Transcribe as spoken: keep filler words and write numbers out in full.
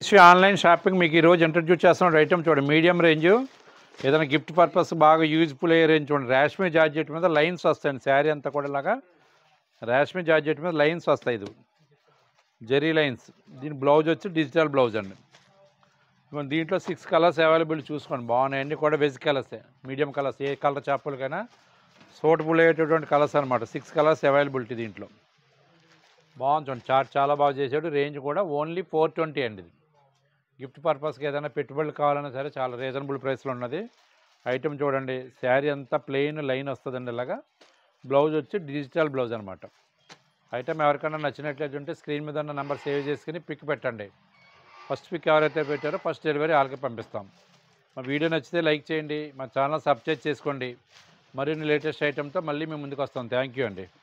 Online shopping మీకు ఈరోజు introduce చేస్తున్న ఐటమ్ చూడండి, మీడియం రేంజ్, ఏదైనా గిఫ్ట్ పర్పస్ బాగా యూజ్ఫుల్ అయ్యే రేంజ్ చూడండి. రేష్మి జార్జెట్ మీద లైన్స్ వస్తాయండి, శారీ అంతా కూడా ఇలాగా రేష్మి జార్జెట్ మీద లైన్స్ వస్తాయి. ఇది జెరీ లైన్స్. దీని బ్లౌజ్ వచ్చి డిజిటల్ బ్లౌజ్ అండి. దీంట్లో సిక్స్ కలర్స్ అవైలబుల్ చూసుకోండి, బాగున్నాయండి కూడా. వెజ్ కలర్సే, మీడియం కలర్స్, ఏ కలర్ చేపలకైనా సూటబుల్ అయ్యేటటువంటి కలర్స్ అనమాట. సిక్స్ కలర్స్ అవైలబిలిటీ దీంట్లో. బాగుంది చూడండి, చార్ట్ చాలా బాగా చేసాడు. రేంజ్ కూడా ఓన్లీ ఫోర్ ట్వంటీ అండి. ఇది గిఫ్ట్ పర్పస్కి ఏదైనా పెట్టుబడులు కావాలన్నా సరే చాలా రీజనబుల్ ప్రైస్లో ఉన్నది ఐటమ్. చూడండి, శారీ అంతా ప్లెయిన్ లైన్ వస్తుందండి ఇలాగా. బ్లౌజ్ వచ్చి డిజిటల్ బ్లౌజ్ అనమాట. ఐటమ్ ఎవరికైనా నచ్చినట్లయితే ఉంటే స్క్రీన్ మీద ఉన్న నెంబర్ సేవ్ చేసుకుని పిక్ పెట్టండి. ఫస్ట్ పిక్ ఎవరైతే పెట్టారో ఫస్ట్ డెలివరీ వాళ్ళకి పంపిస్తాం. మా వీడియో నచ్చితే లైక్ చేయండి, మా ఛానల్ సబ్స్క్రైబ్ చేసుకోండి. మరిన్ని లేటెస్ట్ ఐటమ్తో మళ్ళీ మేము ముందుకు వస్తాం. థ్యాంక్ యూ అండి.